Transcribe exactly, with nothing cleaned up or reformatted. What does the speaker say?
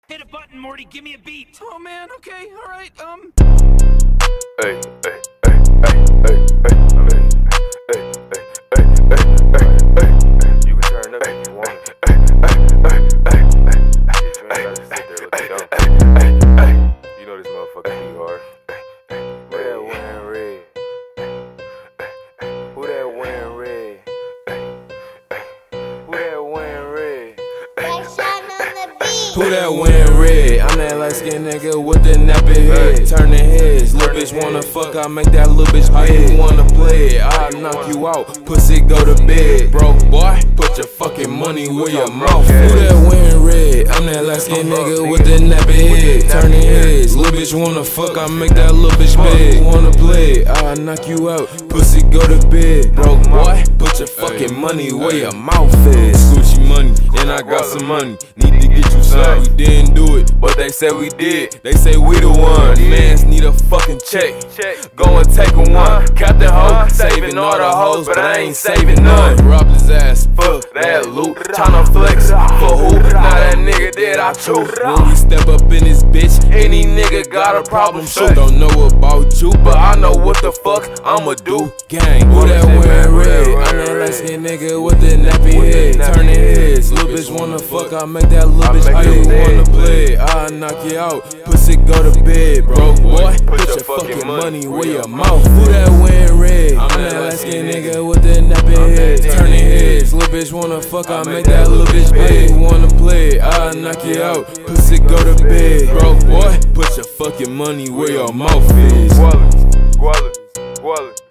Hit a button, Morty, give me a beat. Oh man, okay, alright, um. Hey, hey, hey, hey, hey, hey, hey, hey, hey, hey, hey, hey, hey. You can turn up if you want. Hey, hey, hey, hey, hey, hey, hey, hey. You know this motherfucker be hard. Who that wearing red? Who that wearing red? Who that wearing red? Who that wearing red? I'm that light skinned nigga with the nappy head. Turning heads, little bitch wanna fuck, I make that little bitch big. How you wanna play it? I'll knock you out, pussy go to bed. Broke boy, put your fucking money where your mouth is. Who that wearing red? I'm that light skinned nigga with the nappy head. Turning heads, little bitch wanna fuck, I make that little bitch big. Wanna play it? I'll knock you out, pussy go to bed. Broke boy, put your fucking money where your mouth is. Gucci money, and I got some money. Need to get you some. We didn't do it, but they said we did. They say we the one. Mans need a fucking check. Go and take a one. Captain Ho, saving all the hoes, but I ain't saving none. Robbed his ass, fuck that loot. Tryna flex for who? Now that nigga dead, I choose. When we step up in this bitch, any nigga got a problem. Shoot, don't know about you, but I know what the fuck I'ma do. Gang, who that wearing red? I'm that light skinned nigga with the nappy head. Turning heads, little bitch wanna fuck, I make that little bitch. How you wanna play? I'll knock you out, pussy go to bed. Broke boy, put your fucking money where your mouth. Who that wearing red? I'm that light skinned nigga with the nappy head. Turning heads, little bitch wanna fuck, I make that little bitch big. Wanna play? I'll knock you out, pussy go to bed. Broke boy, put your fucking money where your mouth is. Wallet, wallet, wallet.